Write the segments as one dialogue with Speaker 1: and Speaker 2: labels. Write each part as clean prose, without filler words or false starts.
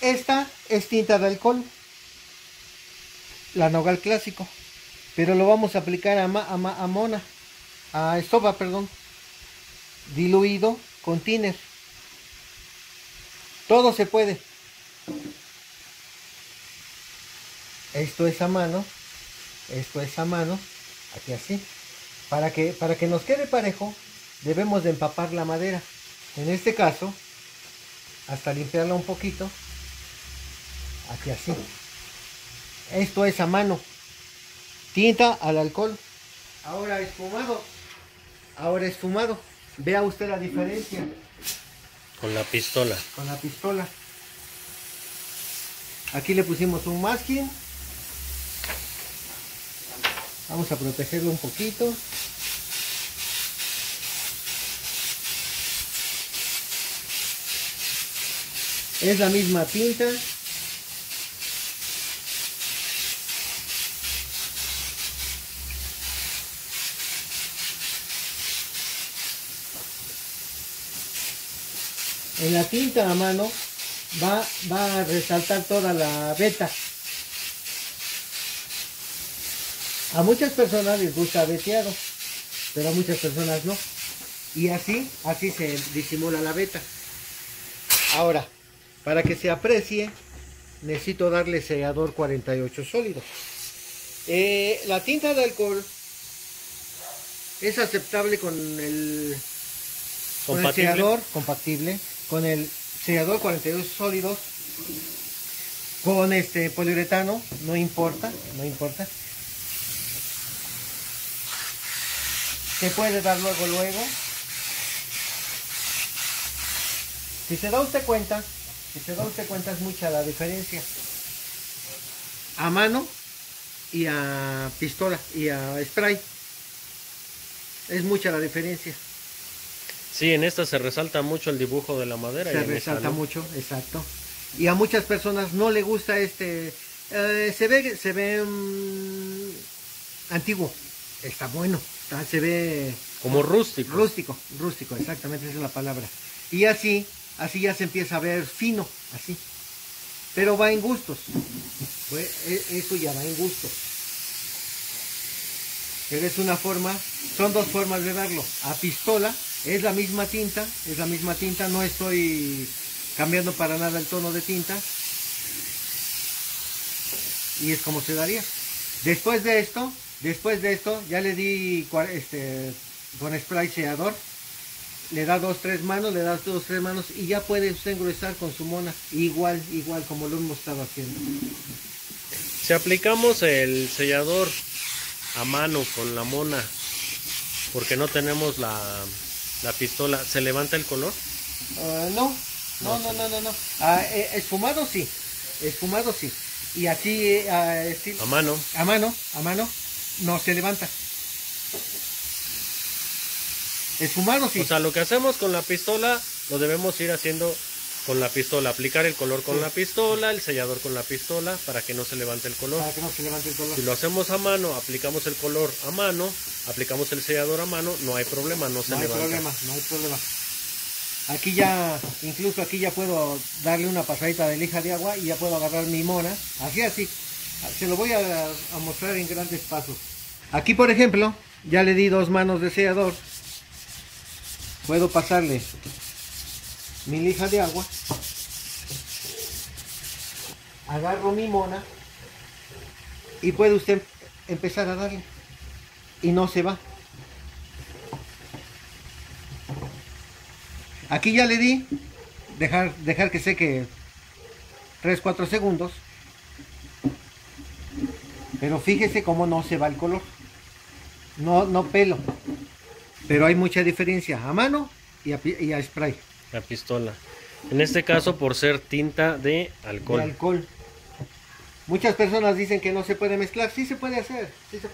Speaker 1: Esta es tinta de alcohol, la Nogal clásico, pero lo vamos a aplicar a mona, a estoba, perdón, diluido con thinner. Todo se puede. Esto es a mano, esto es a mano, aquí así. Para que nos quede parejo, debemos de empapar la madera. En este caso, hasta limpiarla un poquito, aquí así. Esto es a mano, tinta al alcohol. Ahora esfumado, ahora esfumado. Vea usted la diferencia
Speaker 2: Con la pistola.
Speaker 1: con la pistola. Aquí le pusimos un masking. Vamos a protegerlo un poquito. Es la misma tinta. En la tinta a mano va a resaltar toda la veta. A muchas personas les gusta veteado, pero a muchas personas no. Y así se disimula la veta. Ahora, para que se aprecie, necesito darle sellador 48 sólido. La tinta de alcohol es aceptable con el sellador compatible, con el sellador 42 sólidos, con poliuretano, no importa, no importa. Se puede dar luego. Si se da usted cuenta es mucha la diferencia. A mano y a pistola y a spray. Es mucha la diferencia.
Speaker 2: Sí, en esta se resalta mucho el dibujo de la madera.
Speaker 1: Se resalta mucho, exacto. Y a muchas personas no le gusta se ve antiguo. Está bueno. Se ve
Speaker 2: como rústico.
Speaker 1: Rústico, exactamente, esa es la palabra. Y así ya se empieza a ver fino, así. Pero va en gustos. Eso ya va en gustos. Pero es una forma, son dos formas de verlo. A pistola es la misma tinta, no estoy cambiando para nada el tono de tinta. Y es como se daría. Después de esto ya le di con spray sellador. Le da 2-3 manos, y ya puede usted engrosar con su mona. Igual como lo hemos estado haciendo.
Speaker 2: Si aplicamos el sellador a mano con la mona, porque no tenemos la pistola, ¿se levanta el color?
Speaker 1: No. Esfumado sí. Y así
Speaker 2: a mano
Speaker 1: no se levanta. Esfumado sí.
Speaker 2: O sea, lo que hacemos con la pistola lo debemos ir haciendo con la pistola, aplicar el color con la pistola, el sellador con la pistola, para que no se levante el color. Si lo hacemos a mano, aplicamos el color a mano, aplicamos el sellador a mano, no hay problema, no se levanta.
Speaker 1: No hay problema. Aquí ya, incluso aquí ya puedo darle una pasadita de lija de agua y ya puedo agarrar mi mona. Así. Se lo voy a mostrar en grandes pasos. Aquí, por ejemplo, ya le di 2 manos de sellador. Puedo pasarle mi lija de agua. Agarro mi mona y puede usted empezar a darle. Y no se va. Aquí ya le di, dejar que seque 3-4 segundos. Pero fíjese cómo no se va el color. No pelo. Pero hay mucha diferencia a mano y a spray.
Speaker 2: La pistola. En este caso por ser tinta de alcohol.
Speaker 1: De alcohol. Muchas personas dicen que no se puede mezclar. Sí se puede hacer.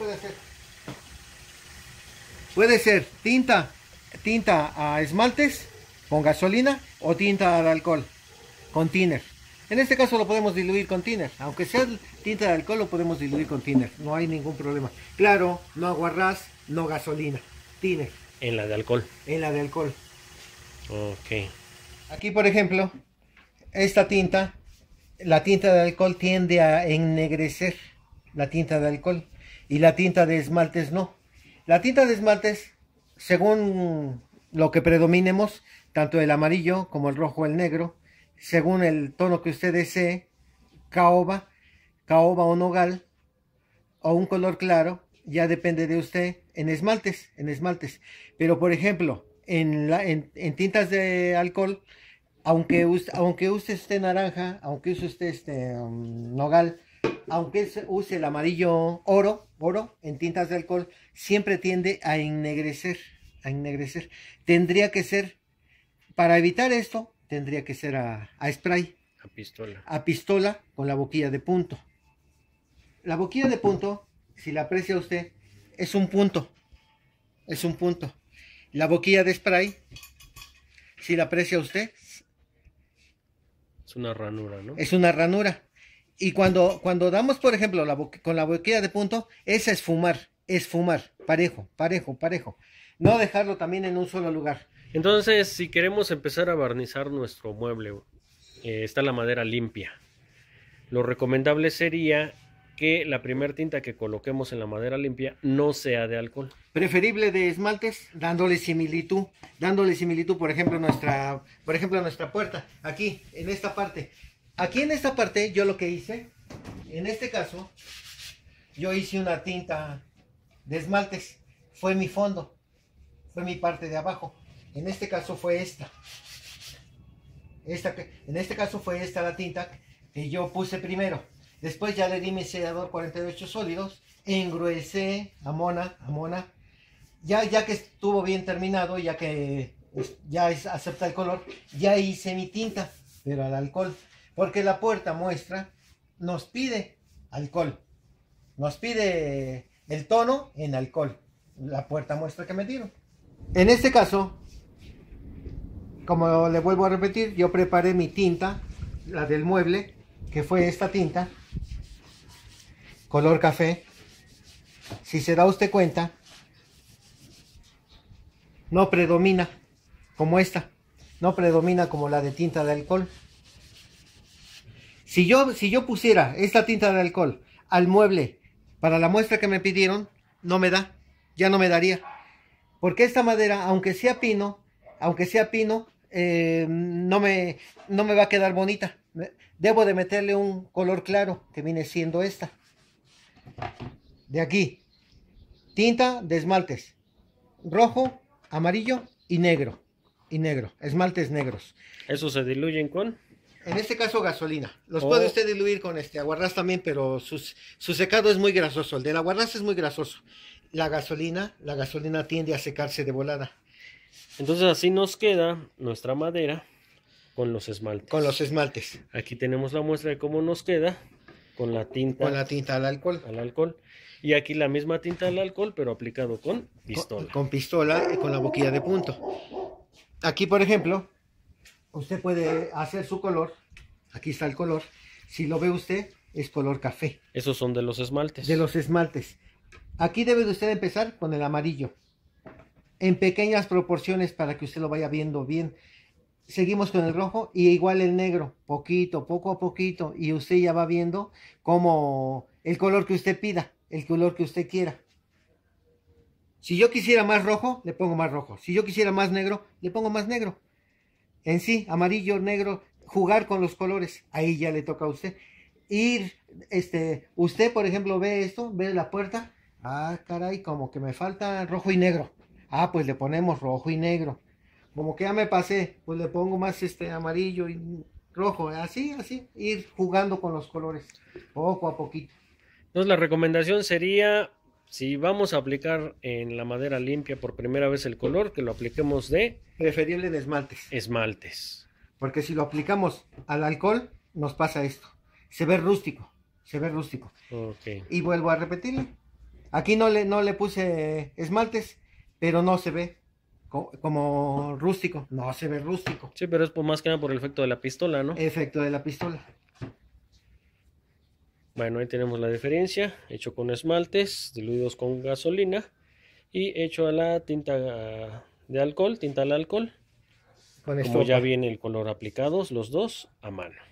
Speaker 1: Puede ser tinta a esmaltes con gasolina o tinta de alcohol con thinner. En este caso lo podemos diluir con thinner. Aunque sea tinta de alcohol, lo podemos diluir con thinner. No hay ningún problema. Claro, no aguarrás, no gasolina. Thinner.
Speaker 2: En la de alcohol.
Speaker 1: En la de alcohol.
Speaker 2: Ok.
Speaker 1: Aquí, por ejemplo, esta tinta la tinta de alcohol tiende a ennegrecer, la tinta de alcohol, y la tinta de esmaltes no. La tinta de esmaltes, según lo que predominemos, tanto el amarillo como el rojo o el negro, según el tono que usted desee, caoba o nogal, o un color claro, ya depende de usted, en esmaltes. Pero por ejemplo, en tintas de alcohol, aunque use usted naranja, aunque use usted nogal, aunque use el amarillo oro en tintas de alcohol, siempre tiende a ennegrecer, Tendría que ser, para evitar esto, tendría que ser a spray. A pistola con la boquilla de punto. La boquilla de punto, si la aprecia usted, es un punto. La boquilla de spray, si la aprecia usted,
Speaker 2: es una ranura, ¿no?
Speaker 1: Es una ranura. Y cuando damos, por ejemplo, con la boquilla de punto, es esfumar, parejo. No dejarlo también en un solo lugar.
Speaker 2: Entonces, si queremos empezar a barnizar nuestro mueble, está la madera limpia. Lo recomendable sería que la primera tinta que coloquemos en la madera limpia no sea de alcohol.
Speaker 1: Preferible de esmaltes, dándole similitud, por ejemplo, nuestra puerta, aquí, en esta parte. Aquí en esta parte, yo lo que hice, en este caso, yo hice una tinta de esmaltes, fue mi fondo, fue mi parte de abajo. En este caso fue esta. En este caso fue esta la tinta que yo puse primero. Después ya le di mi sellador 48 sólidos, engruesé, amona. Ya que estuvo bien terminado, ya que ya acepta el color, ya hice mi tinta, pero al alcohol. Porque la puerta muestra nos pide alcohol. Nos pide el tono en alcohol. La puerta muestra que me dieron. En este caso, como le vuelvo a repetir, yo preparé mi tinta, la del mueble, que fue esta tinta, color café. Si se da usted cuenta, no predomina como esta, no predomina como la de tinta de alcohol. Si yo pusiera esta tinta de alcohol al mueble para la muestra que me pidieron, ya no me daría. Porque esta madera, aunque sea pino, no me va a quedar bonita. Debo de meterle un color claro, que viene siendo esta. De aquí, tinta de esmaltes, rojo, amarillo y negro, esmaltes negros.
Speaker 2: ¿Eso se diluyen con?
Speaker 1: En este caso gasolina. Los puede usted diluir con aguarrás también, pero su secado es muy grasoso. El del aguarrás es muy grasoso. La gasolina tiende a secarse de volada.
Speaker 2: Entonces así nos queda nuestra madera con los esmaltes. Aquí tenemos la muestra de cómo nos queda con la tinta
Speaker 1: al alcohol.
Speaker 2: Y aquí la misma tinta al alcohol, pero aplicado con pistola.
Speaker 1: Con pistola y con la boquilla de punto. Aquí, por ejemplo, usted puede hacer su color. Aquí está el color. Si lo ve usted, es color café.
Speaker 2: Esos son de los esmaltes.
Speaker 1: De los esmaltes. Aquí debe de usted empezar con el amarillo. En pequeñas proporciones para que usted lo vaya viendo bien. Seguimos con el rojo y igual el negro. Poco a poquito. Y usted ya va viendo cómo el color que usted pida. El color que usted quiera. Si yo quisiera más rojo, le pongo más rojo. Si yo quisiera más negro, le pongo más negro. En sí, amarillo, negro, jugar con los colores. Ahí ya le toca a usted. Usted, por ejemplo, ve esto, ve la puerta. Ah, caray, como que me falta rojo y negro. Ah, pues le ponemos rojo y negro. Como que ya me pasé, pues le pongo más amarillo y rojo. Así, ir jugando con los colores, poco a poquito.
Speaker 2: Entonces la recomendación sería, si vamos a aplicar en la madera limpia por primera vez el color, que lo apliquemos de...
Speaker 1: Preferible de
Speaker 2: esmaltes.
Speaker 1: Porque si lo aplicamos al alcohol, nos pasa esto. Se ve rústico.
Speaker 2: Okay.
Speaker 1: Y vuelvo a repetirle. Aquí no le puse esmaltes, pero no se ve como rústico. No se ve rústico.
Speaker 2: Sí, pero es más que nada por el efecto de la pistola, ¿no?
Speaker 1: Efecto de la pistola.
Speaker 2: Bueno, ahí tenemos la diferencia, hecho con esmaltes, diluidos con gasolina y hecho a la tinta de alcohol, tinta al alcohol. Como ya viene el color aplicados, los dos a mano.